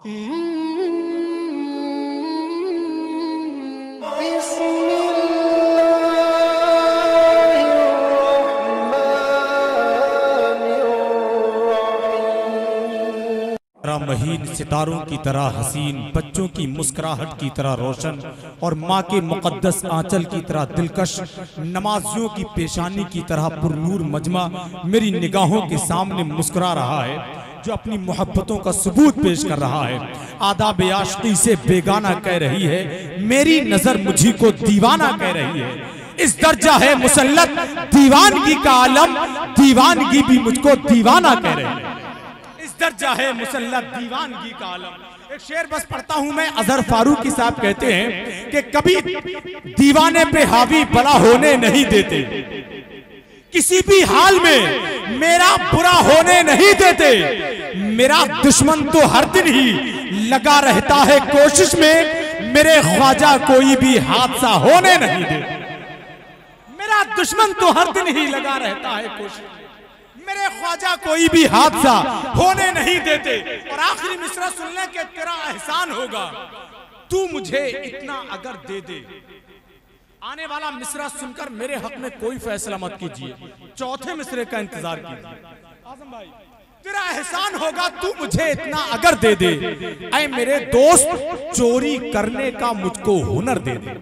महीन सितारों की तरह हसीन, बच्चों की मुस्कुराहट की तरह रोशन और माँ के मुकद्दस आंचल की तरह दिलकश, नमाजियों की पेशानी की तरह पुरनूर मजमा मेरी निगाहों के सामने मुस्कुरा रहा है, जो अपनी मोहब्बतों का सबूत पेश कर रहा है। आदाब आशिकी से बेगाना कह रही है, मेरी नजर मुझी को दीवाना कह रही है। इस दर्जा है मुसल्लत दीवानगी का आलम, दीवानगी भी मुझको दीवाना कह रही है। इस दर्जा है मुसल्लत दीवानगी का आलम। एक शेर बस पढ़ता हूं मैं। अजहर फारूकी साहब कहते हैं कि कभी दीवाने पे हावी बला होने नहीं देते, किसी भी हाल में मेरा बुरा होने नहीं देते। मेरा दुश्मन तो हर दिन ही लगा रहता है कोशिश में, मेरे ख्वाजा कोई भी हादसा होने नहीं देते। मेरा दुश्मन तो हर दिन ही लगा रहता है कोशिश, मेरे ख्वाजा कोई भी हादसा होने नहीं देते। और आखिरी मिसरा सुनने के तेरा एहसान होगा, तू मुझे इतना अगर दे दे। आने वाला मिसरा सुनकर मेरे हक में कोई फैसला मत कीजिए, चौथे मिसरे का इंतजार कीजिए। आजम भाई, तेरा एहसान होगा, तू मुझे इतना अगर दे दे। ऐ मेरे दोस्त, चोरी करने का मुझको हुनर दे दे।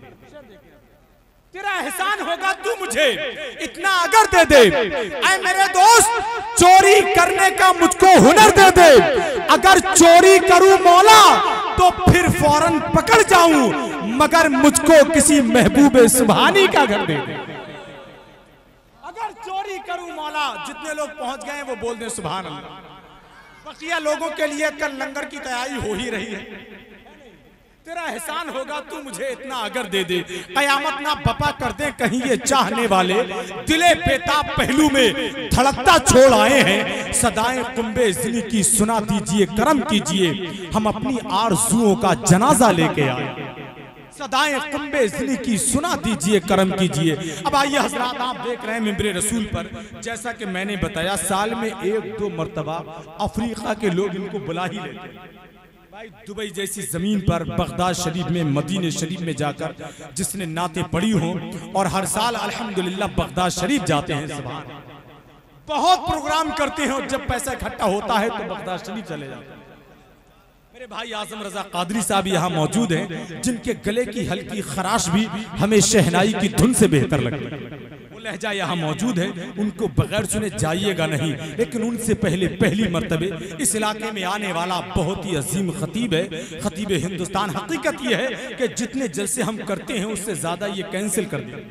तेरा एहसान होगा, तू मुझे इतना अगर दे दे। ऐ मेरे दोस्त, चोरी करने का मुझको हुनर दे दे। अगर चोरी करूं मौला तो फिर फौरन पकड़ जाऊं, मगर मुझको किसी महबूबे सुभानी का घर दे दे। अगर चोरी करूं मौला, जितने लोग पहुंच गए वो बोल दें सुभान अल्लाह। बकिया लोगों के लिए कल लंगर की तैयारी हो ही रही है। तेरा एहसान होगा, तू मुझे इतना अगर दे दे। कयामत ना बपा कर दे कहीं ये चाहने वाले, दिले बेताब पहलू में धड़कता छोड़ आए हैं। सदाएं कुंबे ज़िनी की सुना दीजिए, करम कीजिए, हम अपनी आरज़ुओं का जनाजा लेके आए। सदाएं कुंबे ज़िनी की सुना दीजिए, करम कीजिए। अब आइए हजरात, आप देख रहे हैं मिंबरे रसूल पर, जैसा कि मैंने बताया, साल में 1-2 मरतबा अफ्रीका के लोग इनको बुला ही लेते हैं। दुबई जैसी जमीन पर, बगदाद शरीफ में, मदीने शरीफ में जाकर जिसने नाते पढ़ी हो, और हर साल अल्हम्दुलिल्लाह बगदाद शरीफ जाते हैं, सुभान, बहुत प्रोग्राम करते हैं, और जब पैसा इकट्ठा होता है तो बगदाद शरीफ चले जाते हैं। मेरे भाई आजम रजा कादरी साहब यहाँ मौजूद हैं, जिनके गले की हल्की खराश भी हमें शहनाई की धुन से बेहतर लगती है। लहजा यहाँ मौजूद है, उनको बगैर सुने जाइएगा नहीं। लेकिन उनसे पहली मर्तबे इस इलाके में आने वाला बहुत ही अजीम खतीब है, खतीब हिंदुस्तान। हकीकत यह है कि जितने जलसे हम करते हैं उससे ज्यादा ये कैंसिल कर दिया।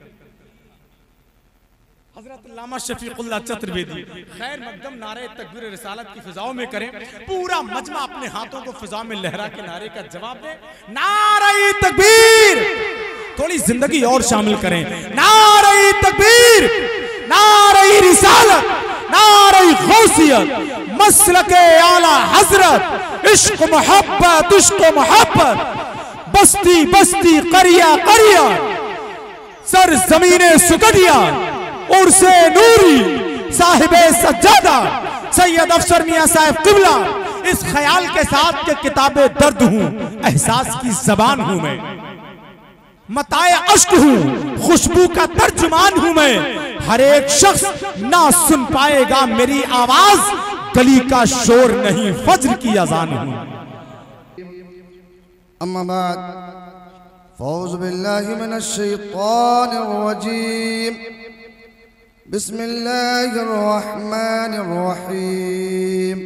हजरत अल्लामा शफीकुल्लाह चतुर्वेदी खैर मकदम नारे तकबीर रिसालत की फिजाओं में करें। पूरा मजमा अपने हाथों को फिजा में लहरा के नारे का जवाब दे, नारे तकबीर। थोड़ी जिंदगी और शामिल करें, नारे तकबीर, नारे रिसालत, नारे गौसियत, मसलके आला हजरत, इश्क मोहब्बत, इश्क मोहब्बत, बस्ती बस्ती, करिया करिया, सर जमीने सुकदिया, उर्से नूरी, साहिबे सज्जादा, सैयद अफसर मियां साहब किबला। इस ख्याल के साथ के किताबे दर्द हूं, एहसास की जबान हूं मैं, मताए अश्क हूं, खुशबू का तर्जुमान हूं मैं। हर एक शख्स ना सुन पाएगा मेरी आवाज, गली का शोर नहीं फज्र की अजान हूं। अम्मा बाद, फौज़ बिल्लाहि मिनश शैतानिर रजीम, बिस्मिल्लाहिर रहमानिर रहीम।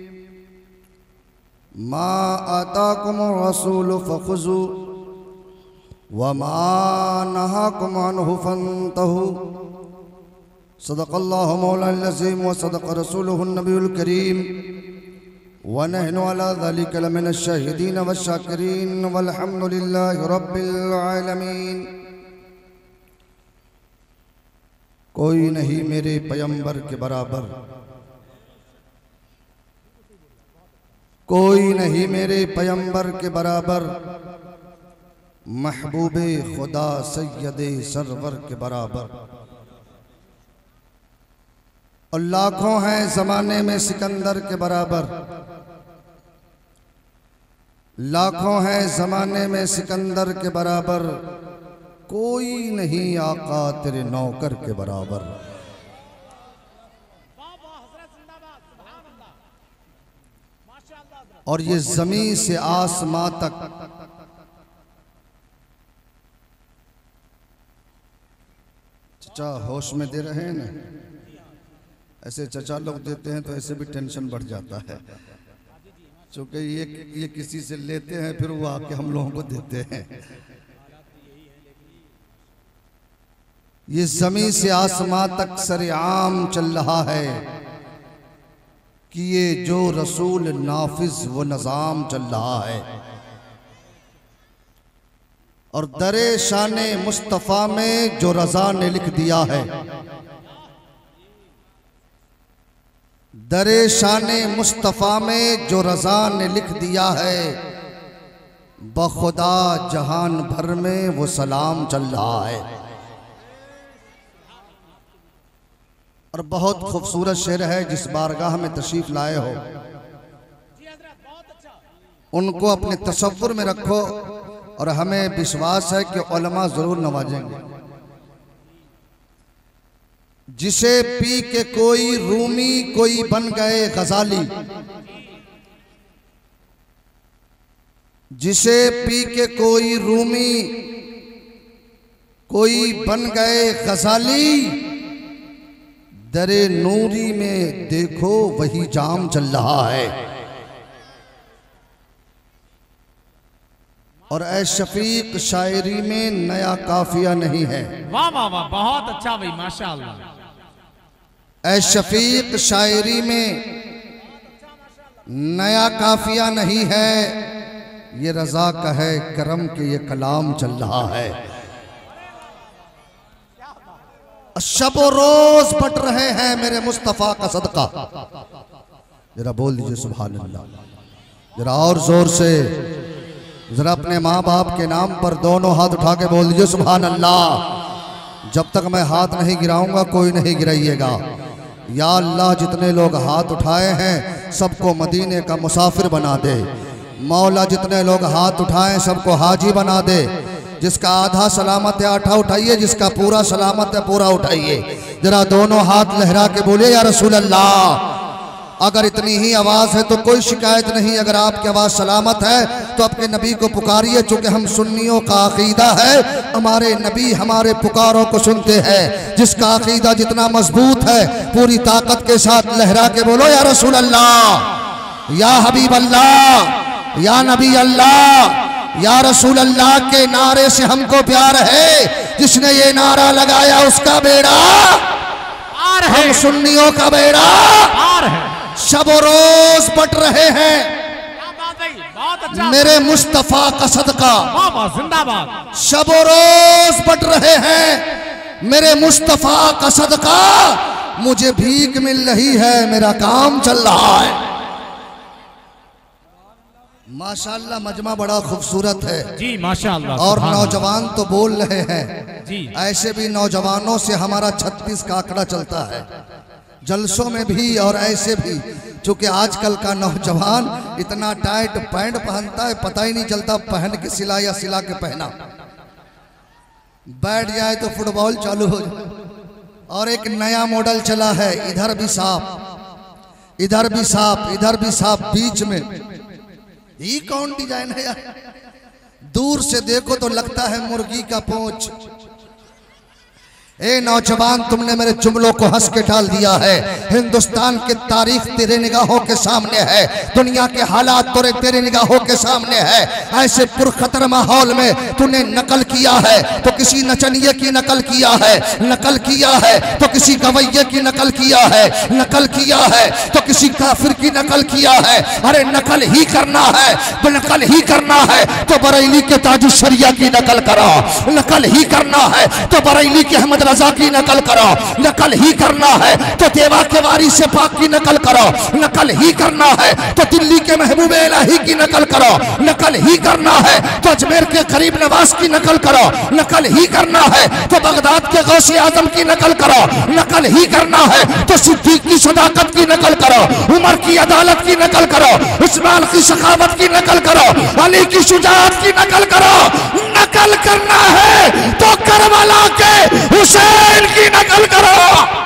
मा आताकुमुर रसूलु फखुज़ू वमा नहाकुम अन्हु फंतहू। सदक़ल्लाहु मौलाना अज़ीम व सदक़ रसूलुहु नबीयुल करीम व नहनु अला ज़ालिका लमिनश शाहिदीन व शाकिरीन वल्हम्दुलिल्लाहि रब्बिल आलमीन। कोई नहीं मेरे पैगंबर के बराबर, कोई नहीं मेरे पैगंबर के बराबर, महबूबे खुदा सैयदे सरवर के बराबर। और लाखों हैं ज़माने में सिकंदर के बराबर, लाखों हैं जमाने में सिकंदर के बराबर, कोई नहीं आका तेरे नौकर के बराबर। और ये जमीन से आसमां तक चचा होश में दे रहे हैं ना, ऐसे चचा लोग देते हैं तो ऐसे भी टेंशन बढ़ जाता है, क्योंकि ये किसी से लेते हैं फिर वो आके हम लोगों को देते हैं। ये जमीन से आसमां तक सरेआम चल रहा है कि ये जो रसूल नाफिज वो निज़ाम चल रहा है। और दरे शाने मुस्तफ़ा में जो रज़ा ने लिख दिया है, दरे शाने मुस्तफ़ा में जो रज़ा ने लिख दिया है, बखुदा जहान भर में वो सलाम चल रहा है। और बहुत खूबसूरत शेर है, जिस बारगाह में तशरीफ लाए हो उनको अपने तसव्वुर में रखो, और हमें विश्वास है कि उलमा जरूर नवाजेंगे। जिसे पी के कोई रूमी कोई बन गए गजाली, जिसे पी के कोई रूमी कोई बन गए गजाली, दरे नूरी में देखो वही जाम चल रहा है। और ऐ शफीक शायरी में नया काफिया नहीं है। वाह वाह वाह, बहुत अच्छा भाई, माशाअल्लाह। ऐ शफीक शायरी में नया काफिया नहीं है, ये रजा का है करम के ये कलाम चल रहा है। शबो रोज बट रहे हैं मेरे मुस्तफा का सदका। जरा बोल दीजिए सुभान अल्लाह, जरा और जोर से, जरा अपने माँ बाप के नाम पर दोनों हाथ उठा के बोल दीजिए सुभान अल्लाह। जब तक मैं हाथ नहीं गिराऊंगा कोई नहीं गिराइएगा। या अल्लाह, जितने लोग हाथ उठाए हैं सबको मदीने का मुसाफिर बना दे। मौला, जितने लोग हाथ उठाए सबको हाजी बना दे। जिसका आधा सलामत है आठा उठाइए, जिसका पूरा सलामत है पूरा उठाइए। जरा दोनों हाथ लहरा के बोले या रसूल अल्लाह। अगर इतनी ही आवाज है तो कोई शिकायत नहीं, अगर आपकी आवाज सलामत है तो अपने नबी को पुकारिए, चूंकि हम सुन्नियों का अकीदा है हमारे नबी हमारे पुकारों को सुनते हैं। जिसका अकीदा जितना मजबूत है पूरी ताकत के साथ लहरा के बोलो या रसूल अल्लाह, या हबीब अल्लाह, या नबी अल्लाह, या रसूल अल्लाह के नारे से हमको प्यार है। जिसने ये नारा लगाया उसका बेड़ा पार है, हम सुन्नियों का बेड़ा पार है। शबो रोज बट रहे हैं मेरे मुस्तफा का सदका, जिंदाबाद। शबो रोज बट रहे हैं मेरे मुस्तफा का सदका। मुझे भीख मिल रही है, मेरा काम चल रहा है। माशाअल्लाह, मजमा बड़ा खूबसूरत है जी, माशाअल्लाह। और नौजवान तो बोल रहे हैं जी। ऐसे भी नौजवानों से हमारा 36 का आंकड़ा चलता है, जलसों में भी और ऐसे भी। चूंकि आजकल का नौजवान इतना टाइट पैंट पहनता है पता ही नहीं चलता पहन के सिला या सिला के पहना। बैठ जाए तो फुटबॉल चालू हो जाए। और एक नया मॉडल चला है, इधर भी सांप इधर भी सांप इधर भी सांप बीच में। ये कौन डिजाइन है यार? दूर से देखो तो लगता है मुर्गी का पूंछ। ए नौजवान, तुमने मेरे जुमलों को हंस के डाल दिया है। हिंदुस्तान की तारीख तेरे निगाहों के सामने है, दुनिया के हालात तेरे निगाहों के सामने है। ऐसे पुरखतर माहौल में तूने नकल किया है तो किसी नचनिए की नकल किया है, नकल किया है तो किसी गवैये की नकल किया है, नकल किया है तो किसी काफिर की नकल किया है। अरे नकल ही करना है, नकल ही करना है तो बरेली के ताजुश शरिया की नकल करो, नकल ही करना है तो बरेली के अहमद रजा की नकल करो, नकल ही करना है तो देवा के वारी से पाक की नकल करो, नकल ही करना है तो दिल्ली के महबूब इलाही की नकल करो, नकल ही करना है तो अजमेर के गरीब नवाज की नकल करो, नकल ही करना है तो बगदाद के गौसे आजम की नकल करो, नकल ही करना है तो सिद्दीक की सदाकत की नकल करो, उमर की अदालत की नकल करो, उस्मान की सखावत की नकल करो, अली की शुजाअत की नकल करो। नकल करना है तो करबला के हुसैन की नकल करो।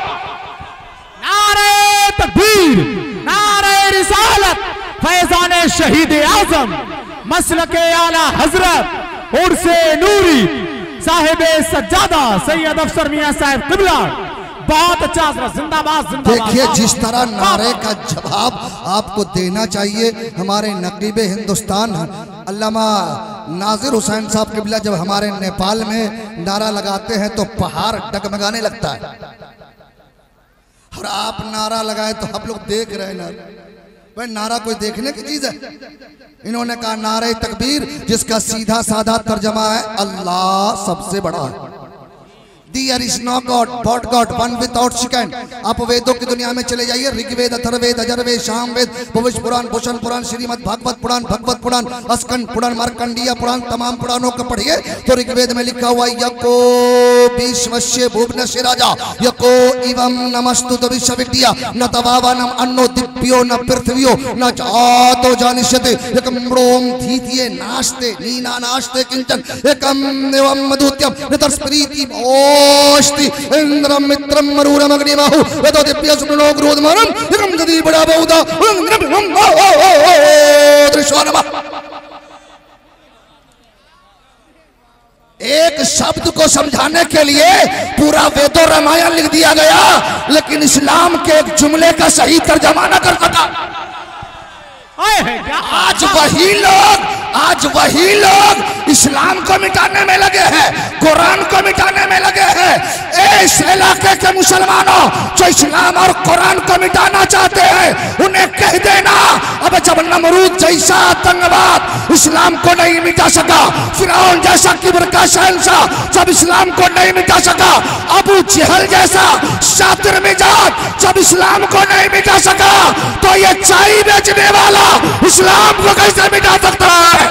नारे तकबीर, नारे रिसालत, फैजान शहीद आजम, मसलके आला हजरत उर्से नूरी साहिब सज्जादा सैयद अफसर मियां साहब किबला। बहुत अच्छा, जिंदाबाद जिंदाबाद। देखिए जिस तरह नारे का जवाब आपको देना चाहिए हमारे नकीबे हिंदुस्तान अल्लामा नाजिर हुसैन साहब किबला जब हमारे नेपाल में नारा लगाते हैं तो पहाड़ डगमगाने लगता है, और आप नारा लगाए तो आप लोग देख रहे हैं ना भाई, नारा कोई देखने की चीज है। इन्होंने कहा नारे तकबीर, जिसका सीधा साधा तर्जमा है अल्लाह सबसे बड़ा है। There is no God, but God, one without second। आप वेदों की दुनिया में चले जाइए, ऋग्वेद, अथर्ववेद, अजरवेद, सामवेद, भविष्य पुराण, भूषण पुराण, श्रीमद् भागवत पुराण, भगवत पुराण, स्कंद पुराण, मार्कंडीय पुराण, तमाम पुराणों को पढ़िए तो ऋग्वेद में लिखा हुआ यको विश्वस्य भुवनस्य राजा यको इवं नमस्तुत विश्वविद्या न तवावनम अन्नो दिव्यो न पृथ्वियो न जातो जानिष्यते एकम मृोम धीतिये नास्ते नीना नास्ते किंचन एकम एवं मधुत्यम नतस्प्रीति ओष्टि इंद्रम मित्रम मरूरम अग्निमाहु वेदो दिव्य सुनो ग्रोधमानम एकम जदी बड़ा बहुदा दृश्यनम। एक शब्द को समझाने के लिए पूरा वेदो रामायण लिख दिया गया, लेकिन इस्लाम के एक जुमले का सही तर्जमा न कर सका। आज वही लोग इस्लाम को मिटाने में लगे हैं, कुरान को मिटाने में लगे हैं। इस इलाके के मुसलमानों जो इस्लाम और कुरान को मिटाना चाहते हैं उन्हें कह देना, अब जब नमरूद जैसा आतंकवाद इस्लाम को नहीं मिटा सका, फिरौन जैसा किब्र का शहंशाह जब इस्लाम को नहीं मिटा सका, अबू जहल जैसा शातिर मिजाज जब इस्लाम को नहीं मिटा सका, तो ये चाय बेचने वाला इस्लाम को कैसे मिटा सकता है।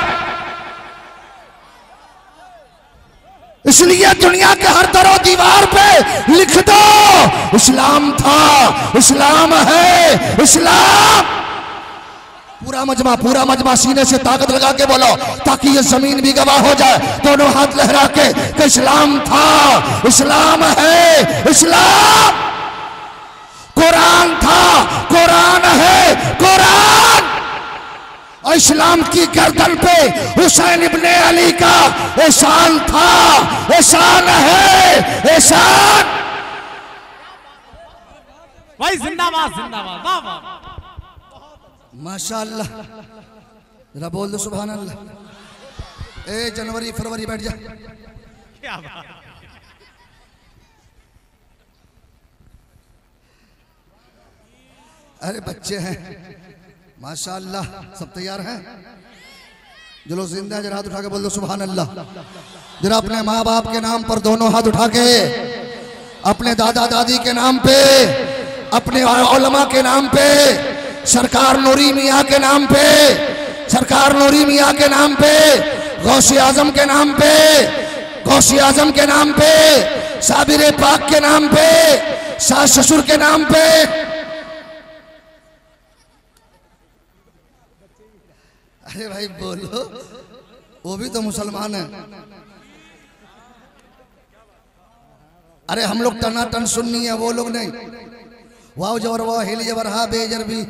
इसलिए दुनिया के हर दरो दीवार पे लिख दो इस्लाम था, इस्लाम है, इस्लाम। पूरा मजमा सीने से ताकत लगा के बोलो ताकि ये जमीन भी गवाह हो जाए, दोनों हाथ लहरा के कि इस्लाम था, इस्लाम है, इस्लाम। कुरान था, कुरान है, कुरान। और इस्लाम की गर्दन पे हुसैन इब्ने अली का एहसान था, एहसान है, एहसान। भाई जिंदाबाद जिंदाबाद, वाह वाह माशाअल्लाह। जरा बोल दो सुभान अल्लाह। ए जनवरी फरवरी बैठ जा। क्या बात। अरे बच्चे हैं माशाअल्लाह, सब तैयार हैं। जो जिंदा जरा हाथ उठा के बोल दो सुभान अल्लाह। जरा अपने माँ बाप के नाम पर दोनों हाथ उठा के, अपने दादा दादी के नाम पे, अपने उलमा के नाम पे, सरकार नूरी मियाँ के नाम पे, सरकार नूरी मियाँ के नाम पे, गौसे आजम के नाम पे, गौसे आजम के नाम पे, साबिर पाक के नाम पे, सास ससुर के नाम पे। अरे भाई बोलो, वो भी तो मुसलमान है। अरे हम लोग टनाटन सुन्नी है, वो लोग नहीं। वाह जबर वाह हिल जबर हा बेजर भी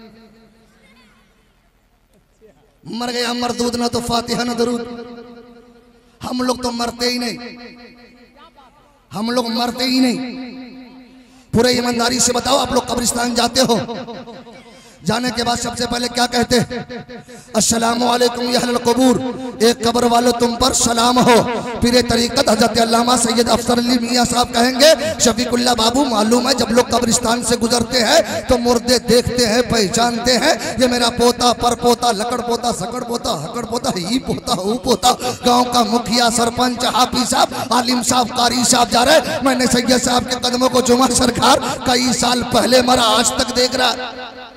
मर गए हम मरदूद ना तो फातिहा ना दरूद। हम लोग तो मरते ही नहीं, हम लोग मरते ही नहीं। पूरे ईमानदारी से बताओ, आप लोग कब्रिस्तान जाते हो, जाने के बाद सबसे पहले क्या कहते हैं? अस्सलामु अलैकुम या अहलल क़ुबूर, एक कब्र वालों तुम पर सलाम हो। पीरे तरीक़त हज़रत अल्लामा सैयद अफसर अली मियाँ साहब कहेंगे, शफीकुल्लाह बाबू, मालूम है जब लोग कब्रिस्तान से गुजरते हैं तो मुर्दे देखते हैं, पहचानते हैं, ये मेरा पोता, पर पोता, लकड़ पोता, सकड़ पोता, हकड़ पोता, ही पोता, हू पोता। गाँव का मुखिया, सरपंच, हाफी साहब, आलिम साहब, कारी साहब जा रहे। मैंने सैयद साहब के कदमों को जुमा, सरकार कई साल पहले मरा, आज तक देख रहा,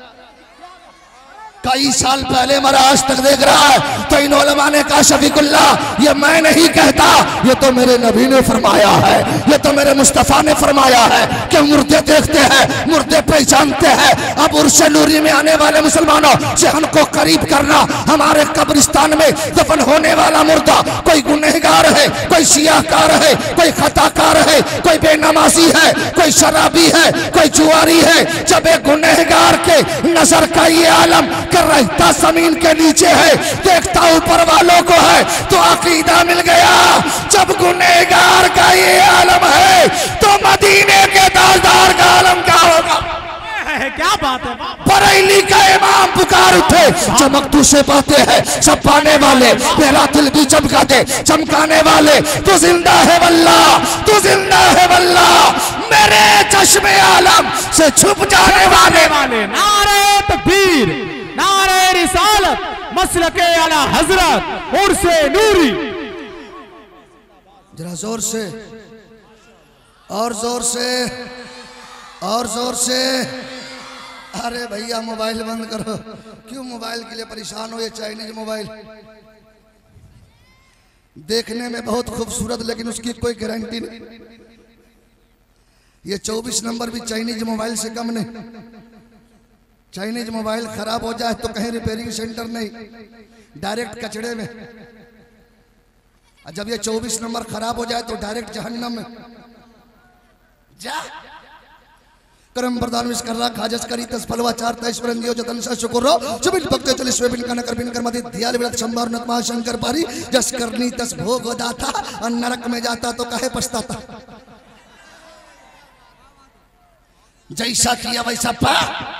कई साल पहले मरा, आज तक देख रहा है। तो इन उलमा ने कहा, शफीकुल्लाह ये मैं नहीं कहता, ये तो मेरे नबी ने फरमाया है, ये तो मेरे मुस्तफ़ा ने फरमाया है कि मुर्दे देखते हैं, मुर्दे पहचानते हैं। अब उर्स नूरी में आने वाले मुसलमानों, जहन को करीब करना। हमारे कब्रिस्तान में दफन होने वाला मुर्दा कोई गुनहगार है, कोई सियाहकार है, कोई खताकार है, कोई बेनमाजी है, कोई शराबी है, कोई जुआरी है। जब एक गुनहगार के नजर का ये आलम कर रहता जमीन के नीचे है, देखता ऊपर वालों को है, तो अकीदा मिल गया। जब गुनहगार का ये आलम है तो मदीने के ताजदार का आलम क्या होगा? क्या बात है। बरेली का इमाम पुकार उठे, चमकतू से पाते हैं सब पाने वाले, मेरा दिल भी चमका दे चमकाने वाले। तू जिंदा है वल्लाह, तू जिंदा है वल्लाह, मेरे चश्मे आलम से छुप जाने वाले। नारे तकबीर, नारे रिसालत, मसलके आला हजरत, उर्से नूरी। जरा जोर से, और जोर से, और जोर से। अरे भैया मोबाइल बंद करो, क्यों मोबाइल के लिए परेशान हो? ये चाइनीज मोबाइल देखने में बहुत खूबसूरत, लेकिन उसकी कोई गारंटी नहीं। ये 24 नंबर भी चाइनीज मोबाइल से कम नहीं। चाइनीज मोबाइल खराब हो जाए तो कहीं रिपेयरिंग सेंटर नहीं, डायरेक्ट कचड़े में। जब ये 24 नंबर खराब हो जाए तो डायरेक्ट जहन्नम में जा। करम बरदान विश कर रहा खाजस करी तसफलवा चार तैश्वरंदियो जतन सा शुक्रो जबिन भक्ते चले स्वेबिन कन कर बिन कर मदि धियाल विलत संभार नतमा शंकर पारी जस करनी तस भोग दाता, और नरक में जाता तो काहे पछताता। जैसा किया वैसा पा।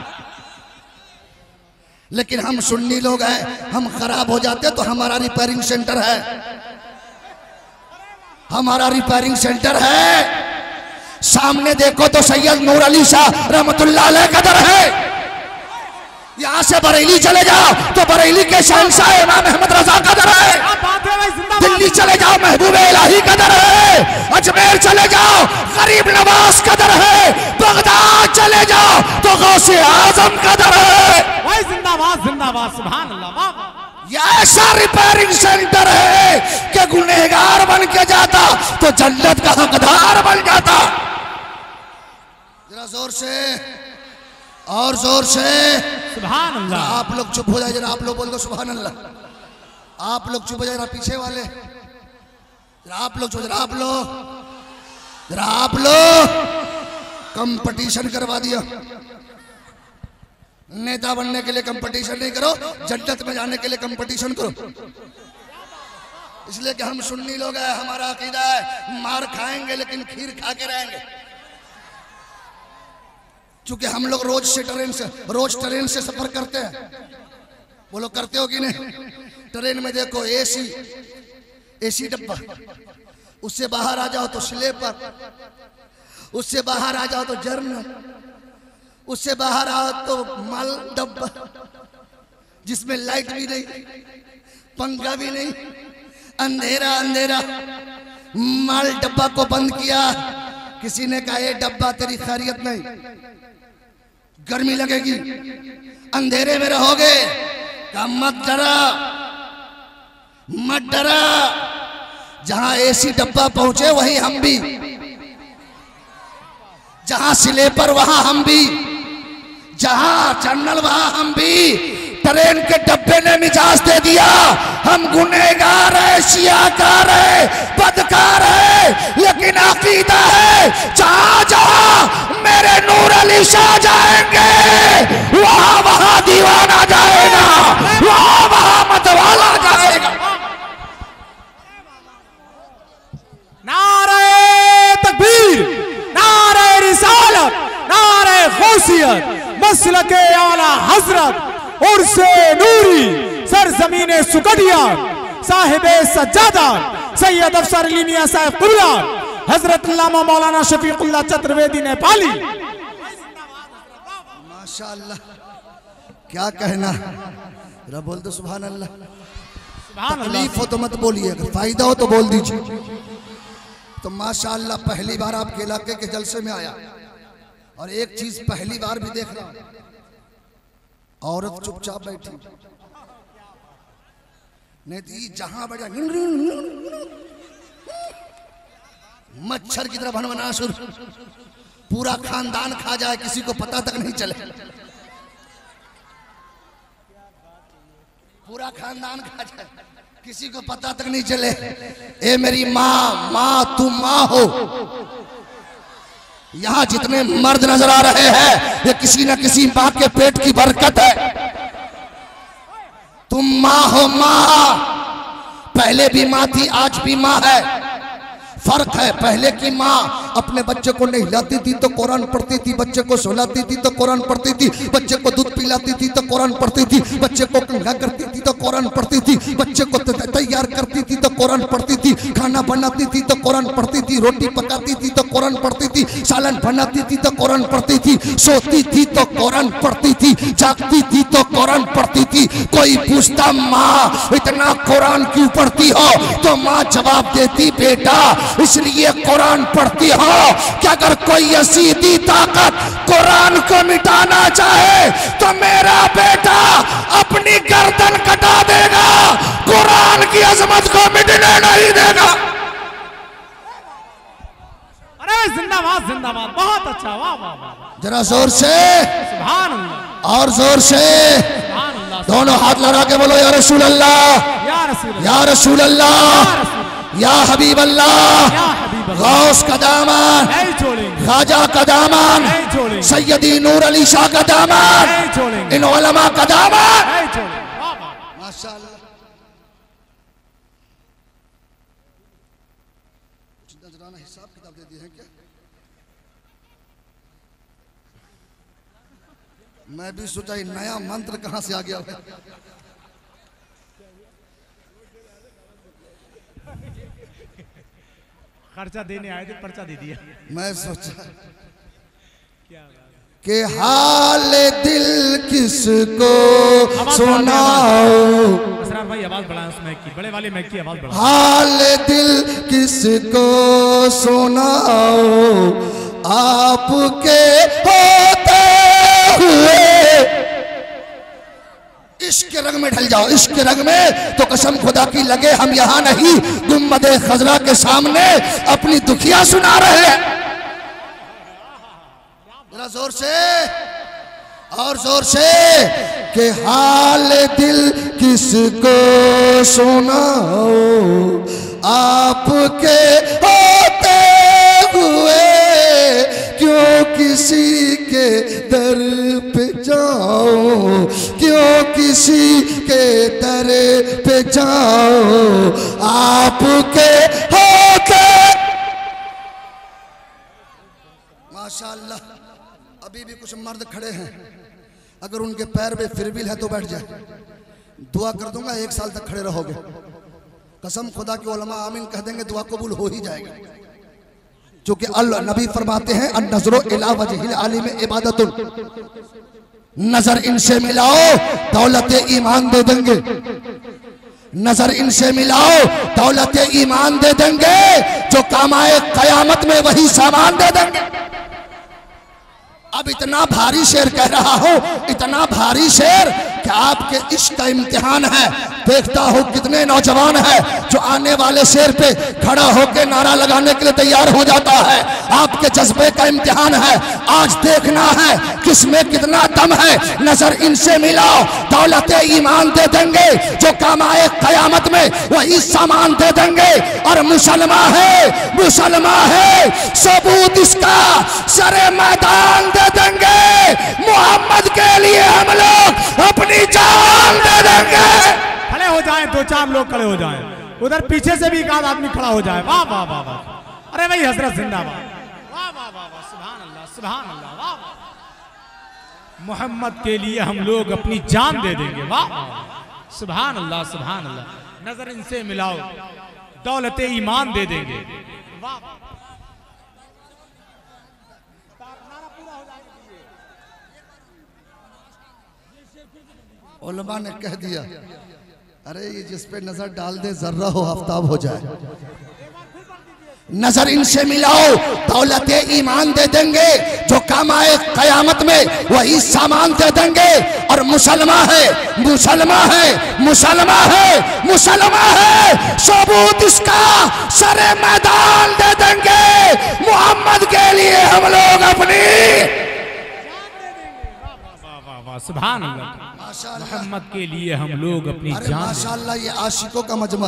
लेकिन हम सुन्नी लोग हैं, हम खराब हो जाते तो हमारा रिपेयरिंग सेंटर है, हमारा रिपेयरिंग सेंटर है। सामने देखो तो सैयद नूर अली शाह रहमतुल्लाह अलैह का दर है। यहां से बरेली चले जाओ तो बरेली के शहंशाह इमाम अहमद रजा का दर है। दिल्ली चले जाओ महबूब इलाही का दर है। अजमेर चले जाओ गरीब नवाज का दर है। बगदाद चले जाओ तो गौसे आजम का दर है। जिंदाबाद जिंदाबाद, सुभान अल्लाह। यह ऐसा रिपेयरिंग सेंटर है कि गुनहगार बन के जाता तो जन्नत का हकदार बन जाता। जरा जोर से, और जोर से सुभान अल्लाह। आप लोग चुप हो जाए, जरा आप लोग बोल दो सुभान अल्लाह। आप लोग चुप हो जाए, जरा पीछे वाले, जरा आप लोग चुप, जरा आप लोग, जरा आप लोग। कंपटीशन करवा दिया। नेता बनने के लिए कंपटीशन नहीं करो, जन्नत में जाने के लिए कंपटीशन करो। इसलिए कि हम सुन्नी लोग हैं, हमारा अकीदा है मार खाएंगे लेकिन खीर खा के रहेंगे। क्योंकि हम लोग रोज ट्रेन से सफर करते हैं। बोलो करते हो कि नहीं? ट्रेन में देखो एसी डब्बा, उससे बाहर आ जाओ तो स्लीपर, उससे बाहर आ जाओ तो जर्नल, उससे बाहर आओ तो माल डब्बा जिसमें लाइट भी नहीं, पंखा भी नहीं, अंधेरा अंधेरा। माल डब्बा को बंद किया, किसी ने कहा ये डब्बा तेरी खैरियत नहीं, गर्मी लगेगी, अंधेरे में रहोगे। कहा मत डरा, मत डरा। जहां एसी डब्बा पहुंचे वहीं हम भी, जहां स्लीपर वहां हम भी, जहां जर्नल वहां हम भी। ट्रेन के डब्बे ने मिजाज दे दिया, हम गुनहगार है, शियाकार है, बदकार है, लेकिन अकीदा है जहां जहां मेरे नूर अली शाह जाएंगे वहां वहां दीवाना जाएगा, वहां वहां मतवाला जाएगा। नारे तकबीर, नारे रिसालत, नारे गौसियत, मसलके आला हजरत, उर्से नूरी, सर जमीन सुकड़िया साहिबे सज्जादा सैयद अफसर अली मियां साहब कुबरा हजरत अल्लामा मौलाना शफीकुल्लाह चतुर्वेदी नेपाली। माशाअल्लाह, क्या कहना, जरा बोल दो सुभान अल्लाह। तकलीफ हो तो मत बोलिए, अगर फायदा हो तो बोल दीजिए। तो माशाअल्लाह पहली बार आपके इलाके के जलसे में आया और एक चीज पहली बार भी देख रहा हूं, औरत चुपचाप बैठी, नहीं तो जहां बैठा मच्छर की तरह भनभना शुरू, पूरा खानदान खा जाए, किसी को पता तक नहीं चले, पूरा खानदान खा जाए, किसी को पता तक नहीं चले। ए मेरी माँ, माँ तुम माँ हो। यहां जितने मर्द नजर आ रहे हैं ये किसी न किसी माँ के पेट की बरकत है। तुम माँ हो, माँ, पहले भी माँ थी, आज भी माँ है। फर्क है, पहले की माँ अपने बच्चे को नहलाती थी तो कुरान पढ़ती थी, बच्चे को सुलाती थी तो कुरान पढ़ती थी, बच्चे को दूध पिलाती थी तो कुरान पढ़ती थी, बच्चे को कंघा करती थी तो कुरान पढ़ती थी, बच्चे को तैयार करती थी तो कुरान पढ़ती थी, खाना बनाती थी तो कुरान पढ़ती थी, रोटी पकाती थी तो कुरान पढ़ती थी, सालन बनाती थी तो कुरान पढ़ती थी, सोती थी तो कुरान पढ़ती थी, जागती थी तो कुरान पढ़ती थी। कोई पूछता माँ इतना कुरान क्यों पढ़ती हो, तो माँ जवाब देती बेटा इसलिए कुरान पढ़ती हो कि अगर कोई यसीदी ताकत कुरान को मिटाना चाहे तो मेरा बेटा अपनी गर्दन कटा देगा, कुरान की अजमत को मिटने नहीं देगा। अरे जिंदाबाद जिंदाबाद, बहुत अच्छा, वाह वाह वाह, जरा जोर से सुभान अल्लाह, और जोर से सुभान अल्लाह, दोनों हाथ लगा के बोलो या रसूल अल्लाह, या रसूल अल्लाह, या रसूल अल्लाह, या हबीब अल्लाह, गौस का दामन, खाजा का दामन, सैयदी नूर अली शाह का दामन, इन उलमा का दामन। माशाअल्लाह, कुछ नजराना हिसाब किताब दे दिए हैं क्या? मैं भी सोचा ये नया मंत्र कहां से आ गया है। खर्चा देने आए थे, पर्चा दे दिया। मैं सोचा कि हाल दिल किसको सुनाओ, असरार भाई आवाज बढ़ाएं, उस मैक की, बड़े वाले मैक की आवाज बढ़ाएं। हाल दिल किसको सुनाओ, आपके होते हुए इश्क के रंग में ढल जाओ, इश्क के रंग में तो कसम खुदा की लगे हम यहां नहीं गुम्बदे खजरा के सामने अपनी दुखिया सुना रहे हैं। जरा जोर से और जोर से कि हाल दिल किसको सुनाओ, आपके होते हुए क्यों किसी के दर पे जाओ, क्यों किसी के दर पे जाओ, आपके होते। माशाअल्लाह, अभी भी कुछ मर्द खड़े हैं, अगर उनके पैर में फिरविल है तो बैठ जाए, दुआ कर दूंगा 1 साल तक खड़े रहोगे, कसम खुदा के उलमा आमीन कह देंगे, दुआ कबूल हो ही जाएगा। क्योंकि अल्लाह नबी फरमाते हैं अन नजरो इला वजहिल आलिम इबादतुन, नजर इनसे मिलाओ दौलत ईमान दे देंगे, नजर इनसे मिलाओ दौलत ईमान दे देंगे, जो काम आए कयामत में वही सामान दे देंगे। अब इतना भारी शेर कह रहा हूं, इतना भारी शेर कि आपके इश्क का इम्तिहान है। देखता हूं कितने नौजवान हैं जो आने वाले शेर पे खड़ा होकर नारा लगाने के लिए तैयार हो जाता है। आपके जज्बे का इम्तिहान है, आज देखना है किसमें कितना दम है। नजर इनसे मिलाओ दौलत ईमान दे देंगे, जो काम आए कयामत में वही सामान दे देंगे। और मुसलमान है, मुसलमान है, सबूत इसका सरे मैदान दे देंगे। मोहम्मद के लिए हम लोग अपनी जान दे देंगे। खड़े हो जाएं, 2-4 लोग खड़े हो जाएं, उधर पीछे से भी एक आध आदमी खड़ा हो जाए। वाह वाह वाह वाह, अरे भाई हजरत जिंदाबाद, वाह वाह वाह वाह, सुभान अल्लाह सुभान अल्लाह, वाह वाह। मोहम्मद के लिए हम लोग अपनी जान दे देंगे, वाह। सुभान अल्लाह सुभान अल्लाह। नजर इनसे मिलाओ, दौलत ईमान दे देंगे। उलमा ने कह दिया, अरे ये जिस पे नजर डाल दे जर्रा हो आफ्ताब हो जाए। नजर इनसे मिलाओ, दौलत ईमान दे देंगे, जो काम आए कयामत में वही सामान दे देंगे। और मुसलमान है, मुसलमान है, मुसलमान है, मुसलमान है, सबूत इसका सरे मैदान दे देंगे। मोहम्मद के लिए हम लोग अपनी सुभान अल्लाह, मोहम्मद के लिए हम लोग अपनी जान। माशाअल्लाह, ये आशिकों का मजमा।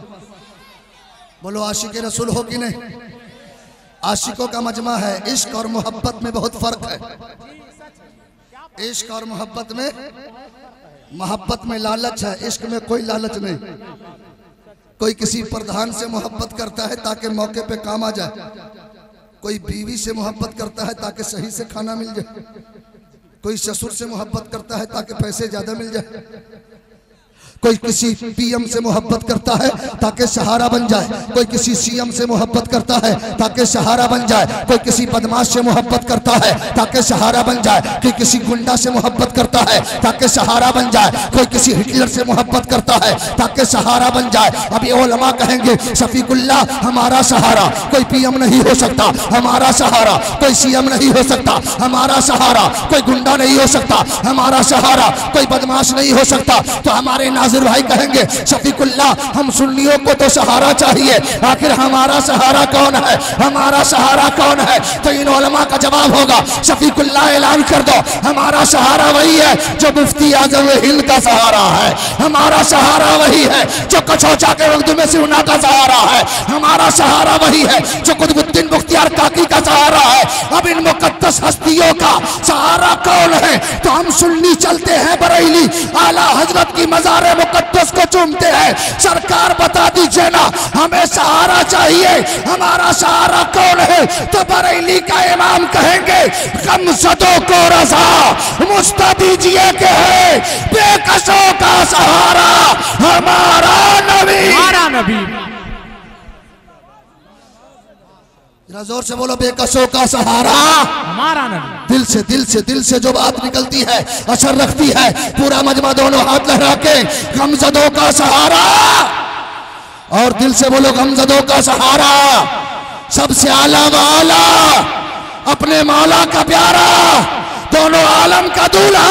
बोलो आशिक रसूल हो कि नहीं? आशिकों का मजमा है। इश्क और मोहब्बत में बहुत फर्क है। इश्क और मोहब्बत में लालच है, इश्क में कोई लालच नहीं। कोई किसी प्रधान से मोहब्बत करता है ताकि मौके पे काम आ जाए, कोई बीवी से मोहब्बत करता है ताकि सही से खाना मिल जाए, कोई ससुर से मोहब्बत करता है ताकि पैसे ज्यादा मिल जाए, कोई किसी पीएम से मोहब्बत करता है ताकि सहारा बन जाए, कोई किसी सीएम से मोहब्बत करता है ताकि सहारा बन जाए, कोई किसी बदमाश से मोहब्बत करता है ताकि सहारा बन जाए, कोई किसी गुंडा से मोहब्बत करता है ताकि सहारा बन जाए, कोई किसी हिटलर से मोहब्बत करता है ताकि सहारा बन जाए। अब ये उलमा कहेंगे शफीकुल्लाह हमारा सहारा, कोई पीएम नहीं हो सकता हमारा सहारा, कोई सीएम नहीं हो सकता हमारा सहारा, कोई गुंडा नहीं हो सकता हमारा सहारा, कोई बदमाश नहीं हो सकता। तो हमारे नाज़िर भाई कहेंगे शफीकुल्लाह हम सुन्नियों को तो सहारा चाहिए, आखिर हमारा सहारा कौन है, हमारा सहारा कौन है? तो इन उलमा का जवाब होगा शफीकुल्लाह ऐलान कर दो हमारा सहारा वही है जो मुफ्ती आज़म हिंद का सहारा है, हमारा सहारा वही है जो कछोचा के वक्त में सिउना का सहारा है, हमारा सहारा वही है जो कुतुबुद्दीन मुख्तियार काकी का सहारा है। अब इन मुकद्दस हस्तियों का सहारा कौन है? तो हम सुन्नी चलते हैं बरेली, आला हजरत की मज़ार मुकद्दस को चूमते हैं। सरकार बता दीजिए ना हमें सहारा चाहिए, हमारा सहारा कौन है? तो बरेली का इमाम कहेंगे गमज़दों को रज़ा मुझता दीजिए के है बेकसों का सहारा हमारा नबी, हमारा नबी। जोर से बोलो बेकसों का सहारा हमारा नबी। दिल से जो बात निकलती है असर रखती है। पूरा मजमा दोनों हाथ लहरा के गमज़दों का सहारा, और दिल से बोलो गमज़दों का सहारा, सबसे आला वाला अपने मौला का प्यारा, दोनों आलम का दूल्हा।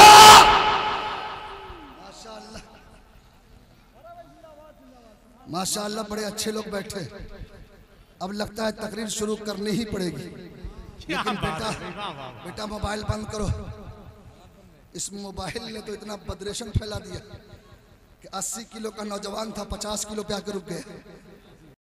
माशाअल्लाह बड़े अच्छे लोग बैठे। अब लगता है तकरीर शुरू करनी ही पड़ेगी, लेकिन बेटा मोबाइल बंद करो। इस मोबाइल ने तो इतना बदरेशन फैला दिया कि 80 किलो का नौजवान था 50 किलो पे आकर रुक गया।